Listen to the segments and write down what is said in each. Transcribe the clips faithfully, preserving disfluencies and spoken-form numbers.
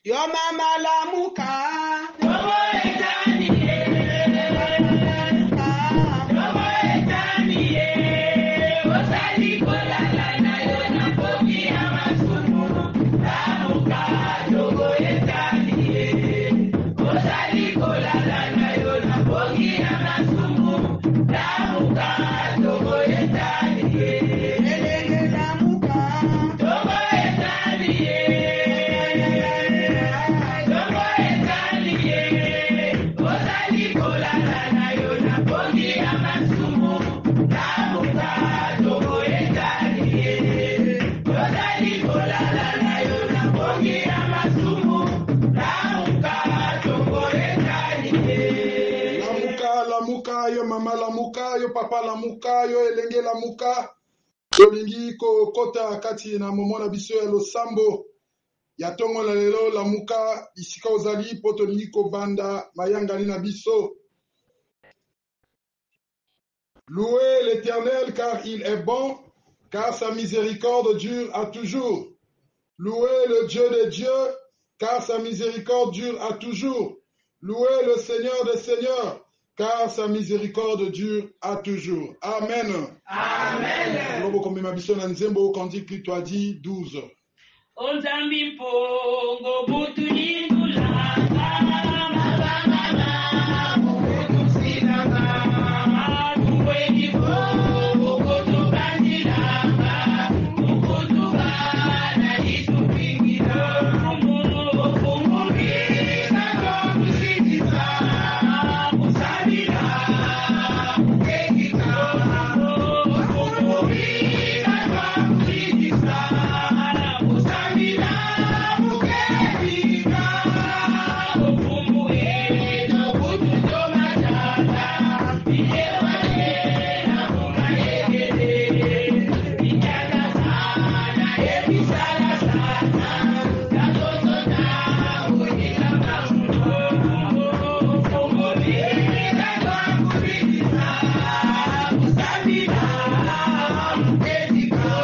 Yo mama lamuka. Togo etani ye. Togo etani ye. Osali kola la na yo na poki amasumu. Lamuka togo etani ye. Osali kola la na yo na poki amasumu. Lamuka togo etani ye. Elenge lamuka. Togo etani ye. Lamuka, yo mama lamuka, yo papa lamuka, yo elenge lamuka. Tolingi ko kota kati na momo na biso ya losambo. Ya tongo na lelo lamuka isika ozali po tolingi ko banda mayangani na biso. Louez l'Éternel car il est bon, car sa miséricorde dure à toujours. Louez le Dieu des dieux, car sa miséricorde dure à toujours. Louez le Seigneur des seigneurs, car sa miséricorde dure à toujours. Amen. Amen. Lobo komema biso na nzembo cantique lui toi dit douze. Ozambi pongo butu nindulanga mabangana mukutu sinanga tuweni pongo butu bandilanga mukutu bana itupingira munu ofungulika tokusitiza musabira mukekika ofungulika twakusitiza musabira mukekika ofumbuye nokututomatata iyewanena mumayegere inyakasana ebisalasana katotona unilamamuno ofungulika twakubitiza musabira mukekika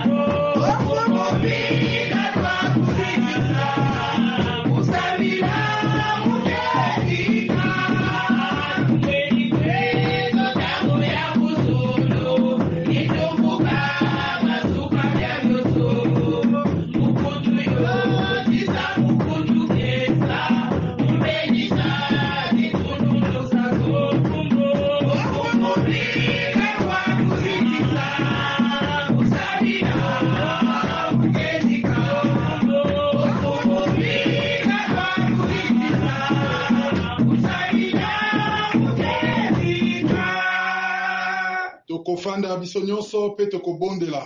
ofumbuye twakubitiza musabira mukekika mwenikwezo tangu ya kuzulu itumbuka masuka vya vyosulu mukutu yotiza mukutu kesa mbenisa vitunulu sazo kumbo ofumulika twakubitiza musabira mukekika ofumulika twakubitiza musabira mukekika. Tokofanda biso nyonso pe tokobondela.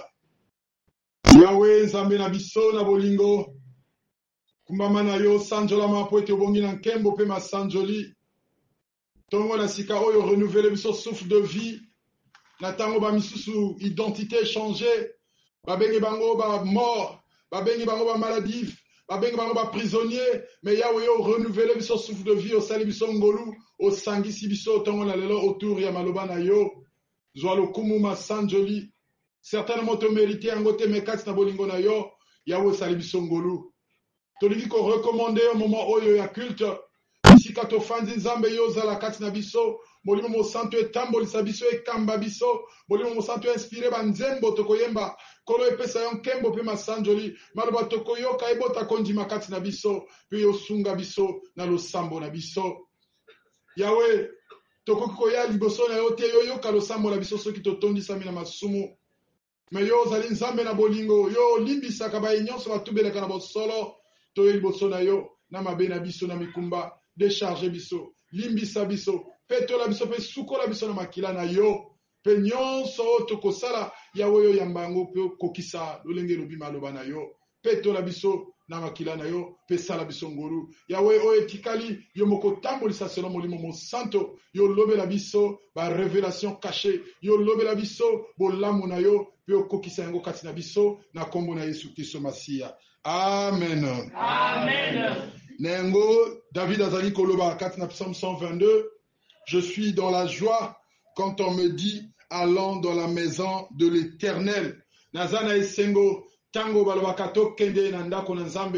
Yawe nzambe na biso na bolingo. Kumbama na yo sanjolama po ete obongi na nkembo pe masanjoli. Tongo na sika oyo renouveler biso souffle de vie. Na tango ba misusu identité changée. Babengi bango ba mort. Babengi bango ba maladif. Babengi bango ba prisonnier. Mais yawe yo renouveler biso souffle de vie. Osali biso ngolu. Osangisi biso tongo na lelo autour ya maloba na yo. Zwa lokumu masanjoli. Certainement te mérité yango te mekati na bolingo na yo. Yawe osali biso ngolu. Tolingi ko recommander au moment oyo ya culte. Isika tofandi nzambe yo ozala kati na biso. Molimo mosantu etambolisa biso ekamba biso. Molimo mosantu inspiré banzembo tokoyemba. Kolo epesa yo nkembo pe masanjoli. Maloba tokoyoka ebota kondima kati na biso. Pe yosunga biso na losambo na biso. Yawe tokoki koya liboso na yo te yo yoka losambo na biso soki totondisami na masumu. Me yo ozali nzambe na bolingo. Yo olimbisaka baye nyonso batubelaka na bosolo. Toye liboso na yo na mabe na biso na mikumba. Décharge biso. Limbisa biso. Petola biso pe sukola biso na makila na yo. Pe nyonso tokosala yawe yo yambango pe kokisa lolenge lobi maloba na yo. Petola biso na makila na yo pe sala biso ngolu. Yawe o etikali yo moko tambolisa selon molimo mo santo. Yo lobela biso ba révélation cachée. Yo lobela biso bolamu na yo pe kokisa yango kati na biso na kombo na Yesu Kristo Masia. Amen. Amen. Nengo David azali koloba kati na Psaume cent vingt-deux. Je suis dans la joie quand on me dit allons dans la maison de l'Éternel. Nazana esengo tango balobaka tokende na ndako na Nzambe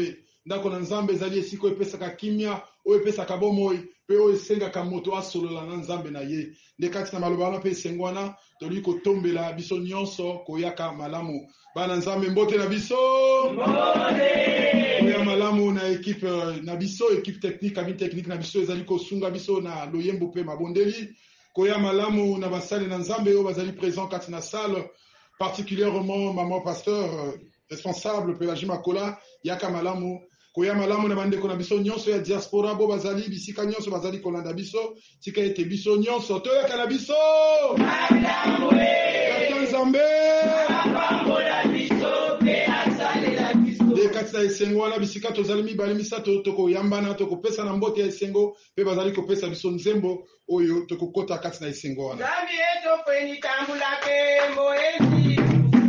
ndako na nzambe ezali esika oyo epesaka kimia oyo epesaka bomoi mpe oyo esengaka moto asolola na nzambe na ye nde kati na maloba wana mpe esengo wana toliki kotombela biso nyonso koyaka malamu bana nzambe mbote na biso koya malamu na ekipe na biso ekipe technique kabine technique na biso ezali kosunga biso na loyembo mpe mabondeli koya malamu na basali na nzambe oyo bazali présent kati na salle particulièrement maman pasteur responsable Pélagie Makola yaka malamu koya malamu na bandeko na biso nyonso ya diaspora bo bazali bisika nyonso bazali kolanda biso tika ete biso nyonso toyaka na biso malamu e nzambe apambola biso pe asalela biso de kati na esengo wana bisika tozali mibale misato tokoyambana tokopesa na mbote ya esengo pe bazali kopesa biso nzembo oyo tokokota kati na esengo wana Nzambi eto fweni tambulake moezi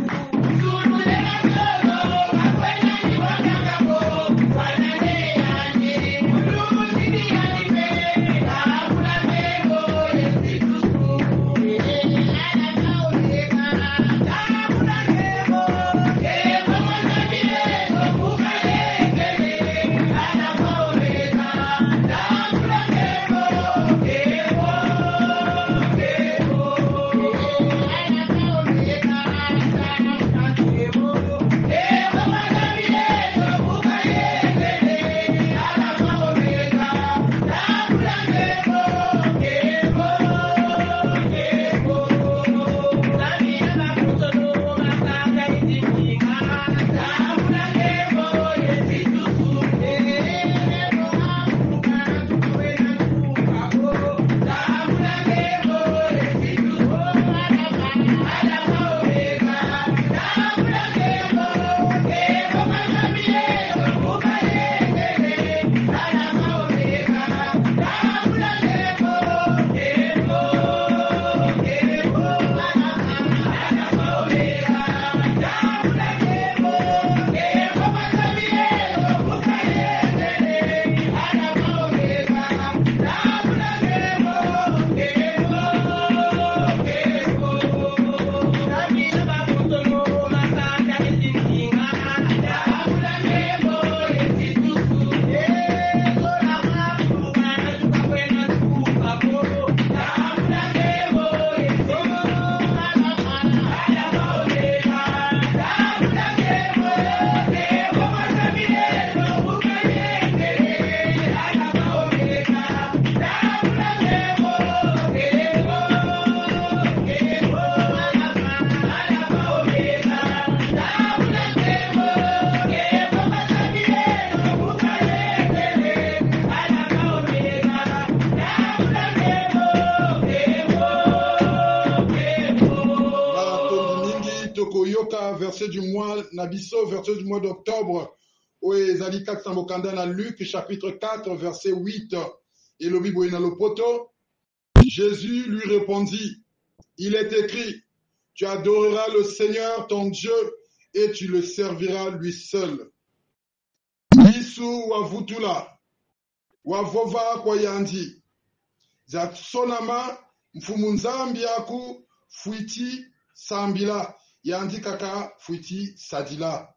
verset du mois Nabiso, verset du mois d'octobre, où ezali kati na mokanda na Luc chapitre quatre verset huit et le Bible na lopoto. Jésus lui répondit, il est écrit, tu adoreras le Seigneur ton Dieu et tu le serviras lui seul. Lisu wavutula wavova kwa yandi zatsonama mfumu nzambi yaku fuiti sambila yandi kaka fuiti sadila.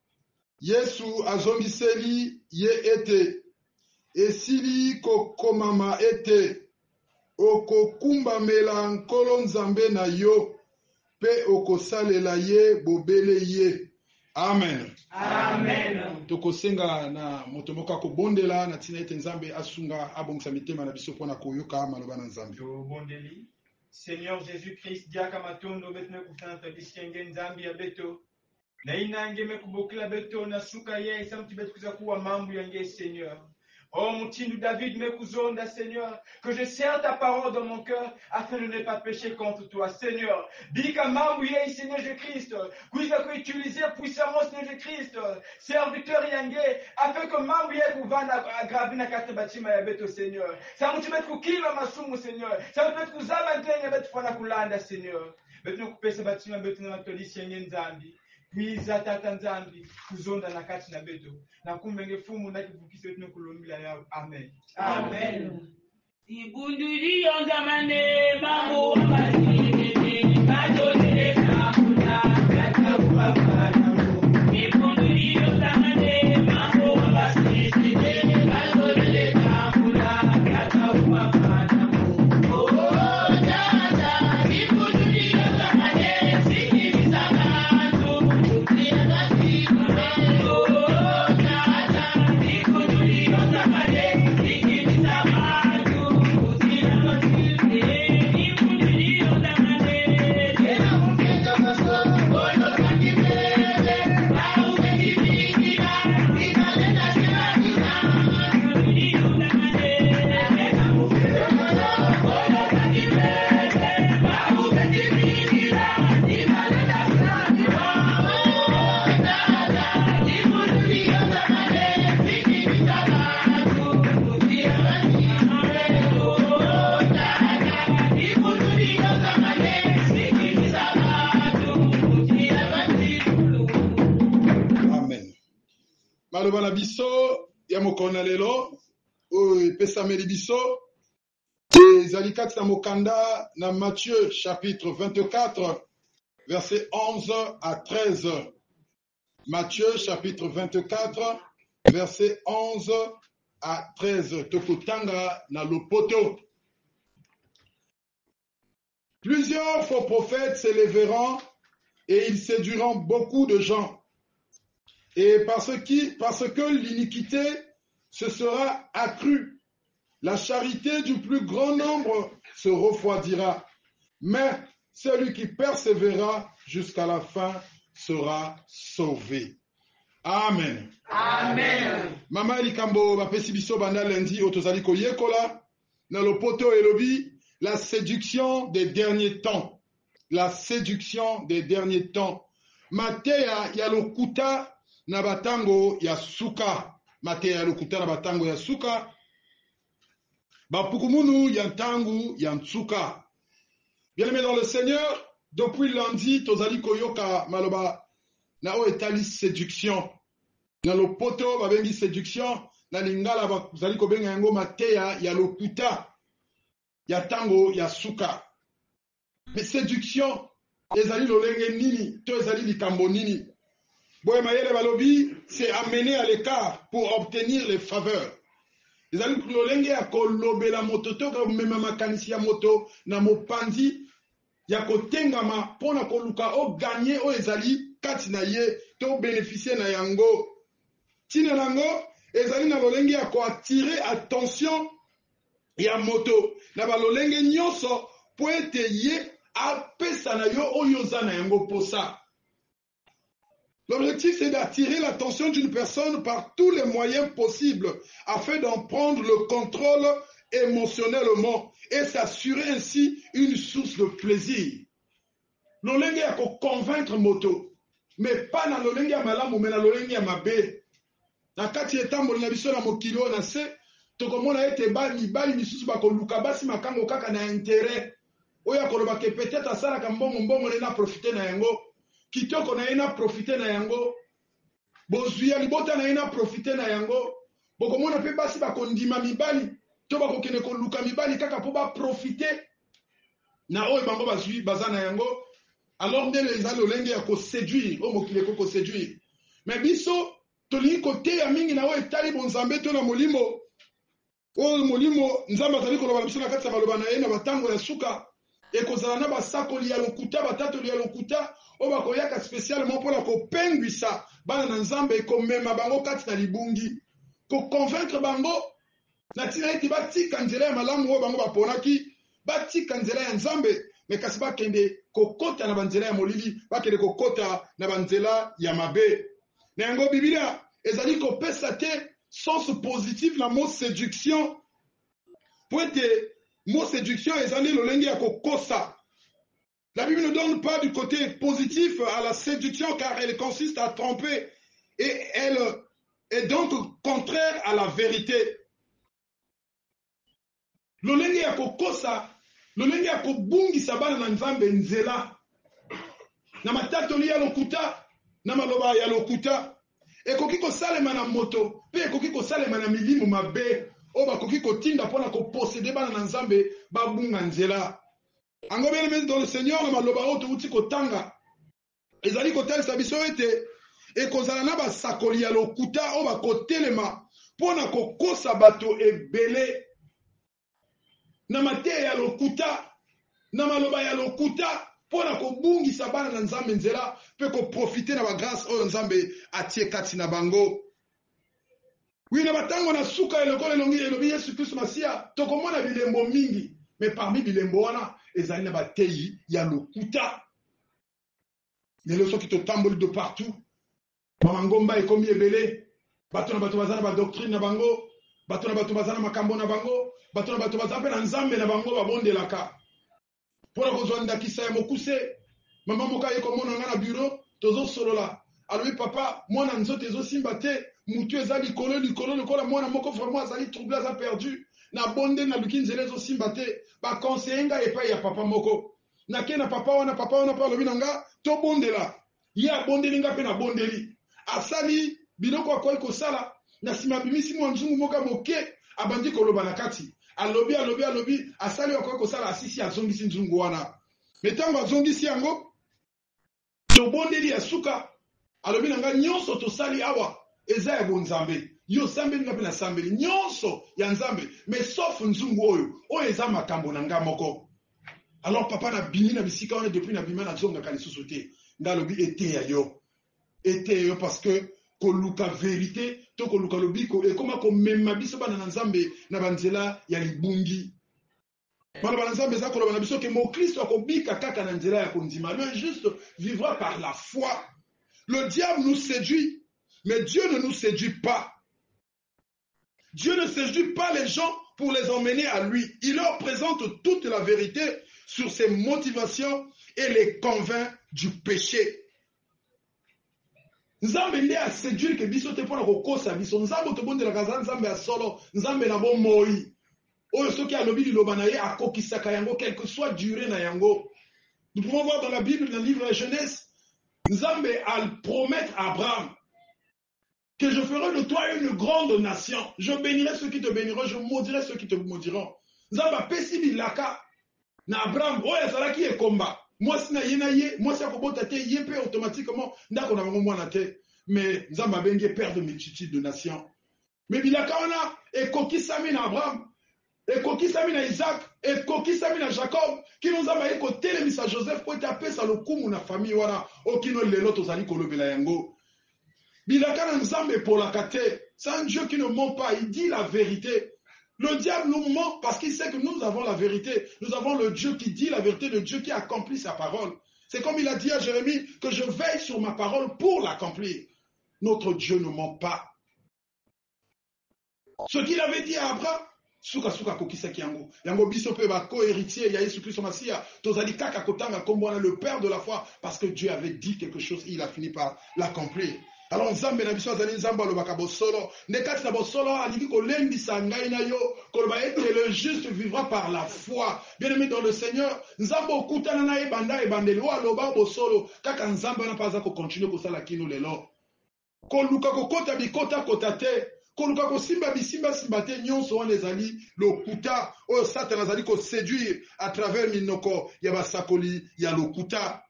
Yesu azombiseli ye ete esili kokomama ete okokumbamela nkolo nzambe na yo pe okosalela ye bobele ye. Amen. Amen. Tokosenga na moto moko akobondela na tina ete nzambe asunga abongisa mitema na biso mpona koyoka maloba na nzambe. Tobondeli. Seigneur Jésus-Christ, diaka matondo betne kufanta diskenge nzambi ya beto. Na inange mekubokila beto na suka ye samti beto kuzakuwa mambu yange Seigneur. Oh mon Tindu David mekuzonda Seigneur, que je serre ta parole dans mon cœur afin de ne pas pécher contre toi Seigneur. Bika mambu ye Seigneur Jésus-Christ, kuiza ko utiliser puissamment Seigneur Jésus-Christ, serviteur yange afin que mambu ye kuvana agravi na kate batima ya beto Seigneur. Ça mutu beto kukila masumu Seigneur. Ça mutu beto kuzaba ntenga beto fana kulanda Seigneur. Beto kupesa batima beto na matolisi yange nzambi. Kwiza tata nzambi kuzonda na kati na beto na kumbenge fumu na kivukisi wetu nokulumbila yao. Amen. Amen. Ibunduri yongamane mambo wabazini bato teleka kuna kata kubabana. Ibunduri yongamane mambo wabazini Malobana biso ya mokona lelo oyo pesameli biso ezali kati na mokanda na Matthieu chapitre vingt-quatre verset onze à treize. Matthieu chapitre vingt-quatre verset onze à treize. Tokotanga na lopoto. Plusieurs faux prophètes s'élèveront et ils séduiront beaucoup de gens. Et parce, qui, parce que l'iniquité se sera accrue, la charité du plus grand nombre se refroidira. Mais celui qui persévérera jusqu'à la fin sera sauvé. Amen. Amen. Mama likambo bapesi biso banda lundi otozali koyekola na lopoto elobi la séduction des derniers temps. La séduction des derniers temps. Mateya ya lokuta na batango ya suka. Mateya ya lokuta na batango ya suka. Bapukumunu ya ntangu ya nsuka. Bien-aimés dans le Seigneur, depuis lundi, tozali koyoka maloba na o etali séduction. Na lopoto babengi séduction, na lingala bazali kobenga yango mateya ya lokuta ya tango ya suka. Mais séduction ezali lolenge nini, to ezali likambo nini. Boye mayele balobi, c'est amener à l'écart pour obtenir les faveurs. Ezali lolenge ya kolobela moto to ka mema makanisi ya moto na mopandi ya kotengama pona koluka o gagner o ezali kati na ye to bénéficier na yango. Tina nango ezali na lolenge ya ko attirer attention ya moto na balolenge nyonso po ete ye apesa na yo oyo za na yango posa. L'objectif c'est d'attirer l'attention d'une personne par tous les moyens possibles afin d'en prendre le contrôle émotionnellement et s'assurer ainsi une source de plaisir. Lolenge ya ko convaincre moto, mais pas na lolenge ya malamu, mais na lolenge ya mabe. Na kati etamboli na biso na mokilo na se, tokomona ete ba mibali misusu bakoluka basi makango kaka na intérêt. Oya koloba ke peut-être asalaka mbongo mbongo na profiter na yango. Kitoko na ina profiter na yango. Bozuya libota na ina profiter na yango. Bokomona pe basi bakondima mibali, to bakokene koluka mibali kaka po ba profiter na oyo bango bazui bazana yango. Alors ndele ezali olenge ya ko séduire, o mokile ko séduire. Mais biso tolingi kote ya mingi na oyo etali bonzambe to na molimo. O molimo nzamba azali koloba biso na kati ya baloba na ye na batango ya suka. Ekozala na basakoli ya lokuta batatoli ya lokuta o bakoyaka spécialement mpona kopengwisa bana na nzambe ekomema bango kati na libungi koconvaincre bango na ntina ete batika nzela ya malamu oyo bango baponaki batika nzela ya nzambe me kasi bakende kokota na banzela ya molili bakende kokota na banzela ya mabe. Na yango Biblia ezali kopesa te sens positif na mot séduction po ete mot séduction ezali lolenge ya kokosa. La Bible ne donne pas du côté positif à la séduction car elle consiste à tromper et elle est donc contraire à la vérité. Lolenge ya kokosa, lolenge ya kobungisa bana na nzambe nzela. Na matatoli ya lokuta, na maloba ya lokuta. Ekoki kosalema na moto, pe ekoki kosalema na milimu mabe. O bakoki kotinda pona ko posséder bana na nzambe babunga nzela. Ango bien aimé dans le Seigneur na maloba oto uti kotanga. Ezali kotalisa biso ete ekozala na basakoli ya lokuta o bakotelema pona kokosa bato ebele na mateya ya lokuta na maloba ya lokuta pona kobungisa bana na nzambe nzela pe ko profiter na ba grâce oyo nzambe atie kati na bango. Oui, na batango na suka eloko elongi elobi Yesu Kristo Masia tokomona bilembo mingi, mais parmi bilembo wana ezali na bateyi ya lokuta. Lelo soki totamboli de partout, mamangomba ekomi ebele, bato na bato bazana ba doctrine na bango, bato na bato bazana makambo na bango, bato na bato bazana pe na nzambe na bango babondelaka. Pona kozwa ndakisa ya mokuse, mama moka ye komona nga na bureau, tozo solola. Alobi papa, mwana nzoto ezo simba te, mutu eza likolo likolo lokola mwana moko vraiment azali troublé aza perdu. Na bonde na luki nzela ezo simba te, ba conseiller nga epai ya papa moko. Na ke na papa wana papa wana pa lobi nanga, to bondela. Ye abondeli nga pe na bondeli. Asali biloko akoki kosala, na sima bimisi mwa nzungu moka moke, abandi koloba na kati. Alobi alobi alobi, asali akoki kosala asisi azongisi nzungu wana. Metango azongisi yango, to bondeli ya suka, alobi nanga nyonso tosali awa, eza ya bonzambe. Yo sambeli nga pe na sambeli, nyonso ya nzambe, mais sauf nzungu oyo, oyo eza makambo na nga moko. Alors papa na bini na bisika wana depuis na bima na zonga kali susote. Nga lobi ete ya yo. Ete ya yo parce que koluka vérité, to koluka lobiko, e koma ko mema biso bana na nzambe na banzela ya libungi. Bana bana nzambe za koloba na biso ke mo Kristo akobika kaka na nzela ya kondima. Le juste vivra par la foi. Le diable nous séduit, mais Dieu ne nous séduit pas. Dieu ne séduit pas les gens pour les emmener à lui. Il leur présente toute la vérité sur ses motivations et les convainc du péché. Nzambe nde a séduire ke biso te pona kokosa biso. Nzambe to bondela kaza nzambe ya solo, nzambe na bo moi. Oyo soki alobi liloba na ye akokisaka yango quelle que soit durée na yango. Nous pouvons voir dans la Bible, dans le livre de la Genèse, Nzambe a promettre à Abraham que je ferai de toi une grande nation. Je bénirai ceux qui te béniront, je maudirai ceux qui te maudiront. Nzambe a pesi bilaka na Abraham, oyo azalaki ekomba. Moi si na ye na ye, moi si akobota te ye pe automatiquement ndako na bango mwana te. Mais Nzambe abengi père de multitude de nations. Mais bilaka wana ekokisami na Abraham, ekokisami na Isaac, ekokisami na Jacob, kino Nzambe aye kotelemisa Joseph po ete apesa lokumu na famille wana okino lelo tozali kolobela yango. Bilaka na Nzambe epolaka te. C'est un Dieu qui ne ment pas, il dit la vérité. Le diable nous ment parce qu'il sait que nous avons la vérité. Nous avons le Dieu qui dit la vérité, le Dieu qui accomplit sa parole. C'est comme il a dit à Jérémie que je veille sur ma parole pour l'accomplir. Notre Dieu ne ment pas. Ce qu'il avait dit à Abraham, suka suka kokisaki yango. Yango biso pe ba co-héritier ya Yesu Kristo Masia, tozali kaka kotanga kombo na le père de la foi parce que Dieu avait dit quelque chose, il a fini par l'accomplir. Alors Nzambe na biso azali Nzambe alobaka bosolo, nekati na bosolo alingi kolembisa ngai na yo, koloba ete le juste vivra par la foi. Bien-aimé dans le Seigneur, Nzambe okutana na ebanda ebandeli o aloba bosolo, kaka Nzambe na paza ko continuer kosala kino lelo. Koluka kokota bikota kota te, koluka kosimba bisimba simba te nyonso wana ezali lokuta oyo Satan azali ko séduire à travers minoko ya basakoli ya lokuta.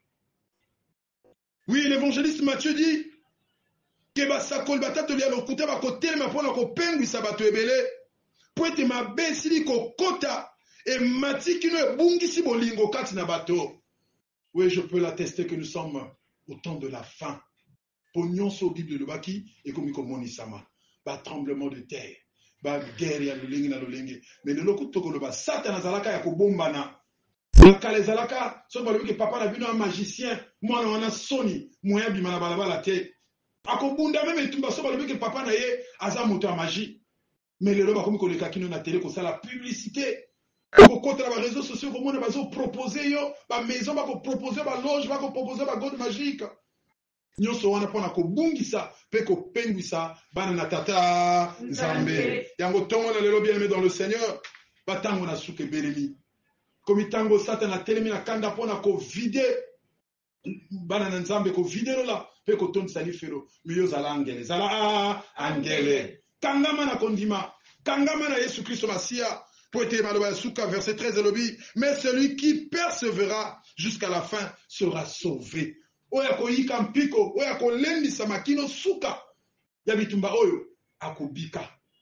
Oui, l'évangéliste Matthieu dit que basakoli batatoli ya lokuta bakotelema mpona kopengwisa bato ebele po ete mabe esili kokota emati kino ebungisi bolingo kati na bato. Oui, je peux l'attester que nous sommes au temps de la fin. Po nyonso Bible lobaki ekomi komonisama. Ba tremblement de terre, ba guerre ya lolenge na lolenge. Mais le lokuta tokoloba Satan azalaka ya kobombana. Kala ezalaka soki balobi ke papa na bino un magicien, mwana wana soni moya bima na balabala te. Akobunda même etumba so balobi ke papa na ye aza moto ya magie. Mais lelo bakomi koleka kino na télé kosala publicité. Kokota na ba réseaux sociaux komona bazo proposer yo, ba maison bako proposer ba loge bako proposer ba god magique. Nyonso wana pona kobungisa pe kopengwisa bana na tata Nzambe. Yango tongo na lelo bien-aimé dans le Seigneur, batango na suke belemi. Komi tango Satan a telemi na kanda pona ko vide bana na Nzambe ko vide lola pe ko tondi sali fero miyo zala angele zala angele kangama na kondima kangama na Yesu Kristo Masia po ete maloba ya suka verset treize elobi mais celui qui persévérera jusqu'à la fin sera sauvé. Oya koyika mpiko, oya kolembisa makino suka ya bitumba oyo akobika.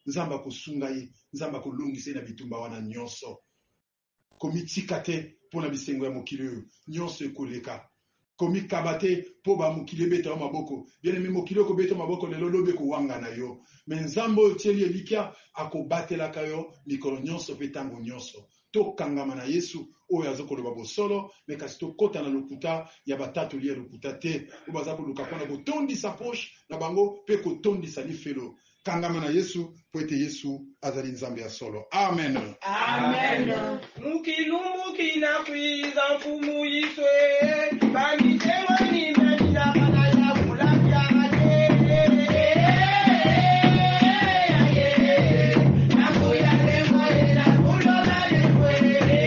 nzamba kosunga ye nzamba kolongisa na bitumba wana nyonso komitika te mpona bisengo ya mokili oyo nyonso ekoleka komikaba te mpo bamokili ebeta yo maboko bien-aimé mokili okobeta yo maboko lelo lobi ekowanga na yo me nzambe oyo tieli elikya akobatelaka yo mikolo nyonso mpe ntango nyonso tokangama na yesu oyo aza koloba bosolo me kasi tokɔta na lokuta ya batatoli ya lokuta te oyo baza koluka mpona kotondisa poshe na bango mpe kotondisa lifelo kangama na yesu po ete yesu azali nzambe ya solo amen Amen. Mukilu mukina kwiza mfumu yiswe. Bangitewa ni menda kana ya kulapya mate. Nakuya lemo ina kulola lekwe.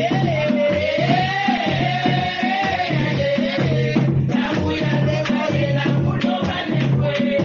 Nakuya lemo ina kulola lekwe.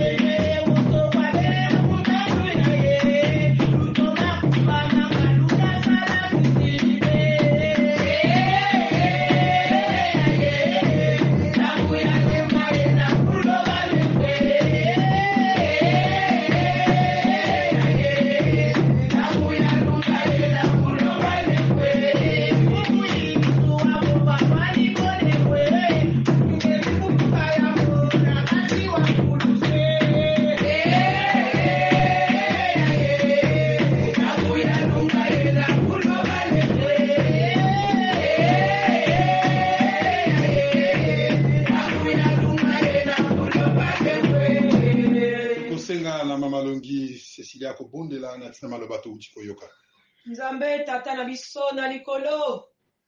Cecilia kobondela na tina maloba to uti koyoka. Nzambe tata na biso na likolo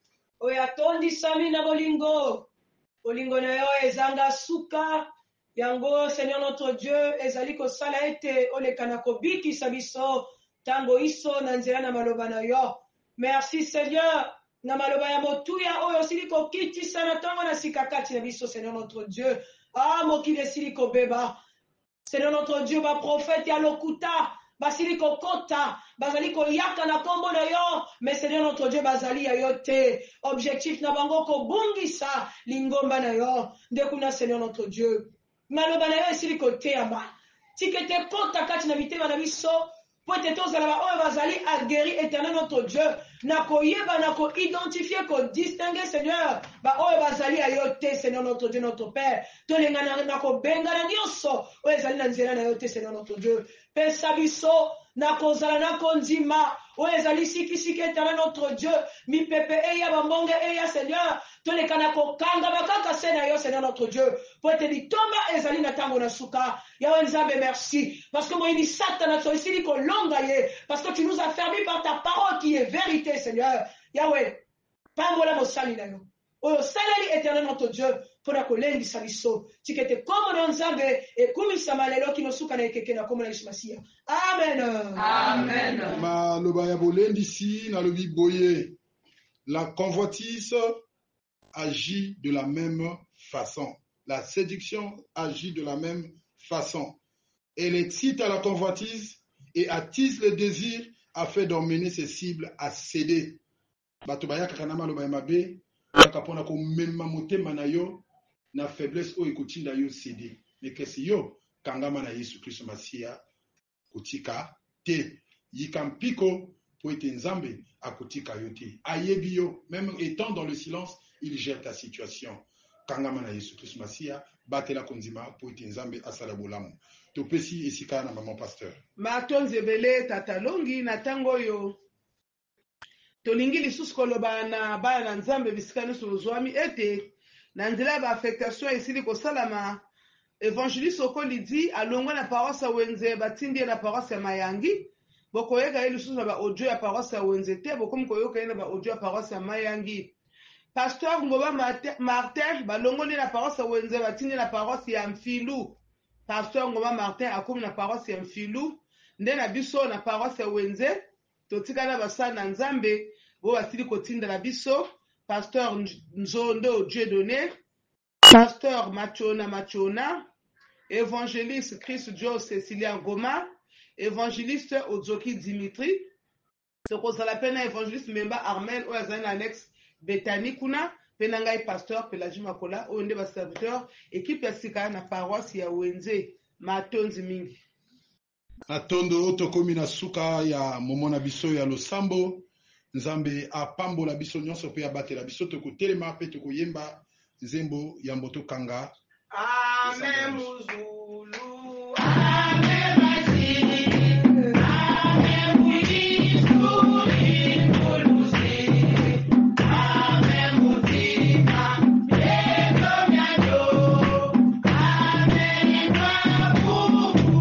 oyo atondisami na bolingo bolingo na yo ezanga suka yango Seigneur notre Dieu ezali kosala ete oleka na kobikisa biso tango iso na nzela na maloba na yo. Merci Seigneur na maloba ya motuya oyo osili kokitisa na tango na sikakati na biso Seigneur notre Dieu. Ah mokili esili kobeba Seigneur notre Dieu, ba prophète ya lokuta, basili kokota, bazali koyaka na kombo na yo, mais Seigneur notre Dieu, bazali ya yo te. Objectif na bango ko bungisa lingomba na yo, ndekuna Seigneur notre Dieu. Maloba na yo esili koteama. Tikete kota kati na mitema na biso, po ete tozala ba oyo bazali aguerri éternel notre Dieu, na koyeba na ko identifier ko distinguer Seigneur, ba oyo bazali ya yo te Seigneur notre Dieu notre Père. Tolenga na, na ko benga na nyonso oyo ezali na nzela na yo te Seigneur notre Dieu. Pesa biso na kozala na kondima oyo ezali sikisiki éternel notre Dieu. Mi pepe eya bambonge eya Seigneur. Toleka na kokanga bakaka se na yo Seigneur notre Dieu. Po ete bitoma ezali na tango na suka. Yahweh Nzambe merci. Parce que moi il Satan so isili ko longa ye. Parce que tu nous as fermés par ta parole qui est vérité Seigneur. Yahweh. Pambola mosali na yo. Oyo salali éternel notre Dieu. Pona kolengisa biso tikete komo na Nzambe ekumisa malelo kino suka na ekeke na komo na Yesu Masia. Amen. Amen. Maloba ya bolendisi na lobi boye. La convoitise agit de la même façon. La séduction agit de la même façon. Elle excite à la convoitise et attise le désir afin d'emmener ses cibles à céder. Batobaya kakanama loba mabe kapona ko memma motema na yo na faiblesse o ekutinda yo céder. Mais kesi yo kangama na Yesu Kristo Masia kutika te yikampiko po ete Nzambe akutika yo te. Ayebi yo même étant dans le silence, il gère ta situation. Kangama na Yesu Kristo Masia batela konzima po ete Nzambe asala bolamu. Topesi esika na maman pasteur. Matonze bele tatalongi na tango yo. Tolingi lisusu koloba na bana na Nzambe bisika nyonso bozwami ete na nzela ba affectation esili kosalama évangéliste okolidi alongwa na paroisse ya Wenze batindi na paroisse ya Mayangi bokoyeka ye lisusu na ba audio ya paroisse ya Wenze te bokomi koyoka ye na ba audio ya paroisse ya Mayangi. Pasteur Ngoba Martin balongoli na paroisse ya Wenze batindi na paroisse ya Mfilu. Pasteur Ngoba Martin akomi na paroisse ya Mfilu nde na biso na paroisse ya Wenze totikana basa na Nzambe bo basili kotinda na biso. Pasteur Nzondo Dieudonné, Pasteur Machona Machona, Évangéliste Christ Joe Cécilia Goma, Évangéliste Ozoki Dimitri, ce qu'on s'appelle Évangéliste Memba Armel ou Azan Annex Bethany Kuna, Penangai Pasteur Pelagi Makola, ou Ndeba Serviteur, équipe ya sika na paroisse ya Wenze, Matonzi Mingi. Atondo tokomi na suka ya momona biso ya losambo. Nzambe apambola biso nyonso pe abatela biso tokotelema pe tokoyemba nzembo ya mboto kanga. Amen Muzulu. Amen Masini. Amen Mujisuri Mulusi. Amen Mutima. Yeto Myado. Amen Nwabubu.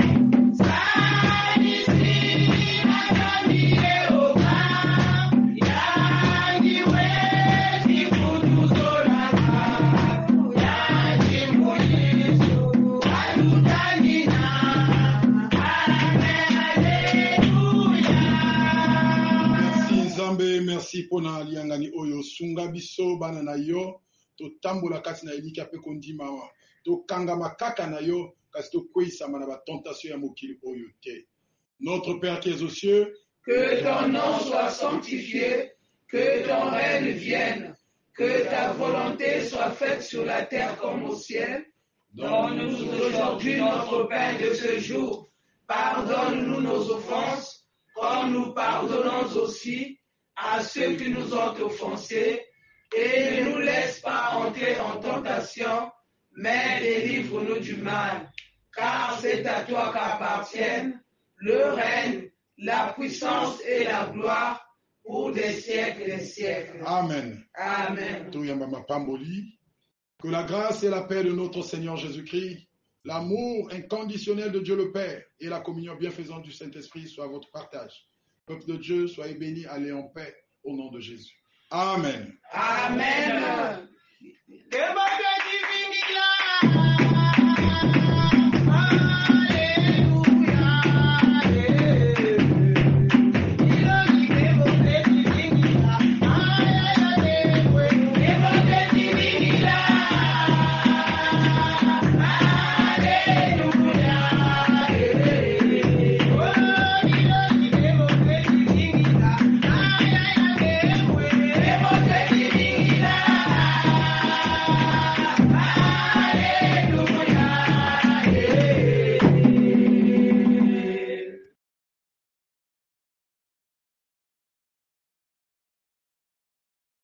Sanisi Agami Yehoba. Yajiwe Jikutu Zoraka. Yajimulisu Alutanina. Amen Alleluia. Merci Nzambe, merci pona liangani oyo sunga biso bana na yo to tambola kati na elika pe kondima to kanga makaka na yo kasi to kweyisama na ba tentation ya mokili oyo te. Notre Père qui es aux cieux, Que ton nom soit sanctifié, que ton règne vienne, que ta volonté soit faite sur la terre comme au ciel. Donne-nous aujourd'hui notre pain de ce jour. Pardonne-nous nos offenses, comme nous pardonnons aussi à ceux qui nous ont offensés. Et ne nous laisse pas entrer en tentation, mais délivre-nous du mal. Car c'est à toi qu'appartiennent le règne, la puissance et la gloire pour des siècles et des siècles. Amen. Amen. Toyamba mapamboli. Que la grâce et la paix de notre Seigneur Jésus-Christ, l'amour inconditionnel de Dieu le Père et la communion bienfaisante du Saint-Esprit soient votre partage. Peuple de Dieu, soyez bénis, allez en paix au nom de Jésus. Amen. Amen. Demande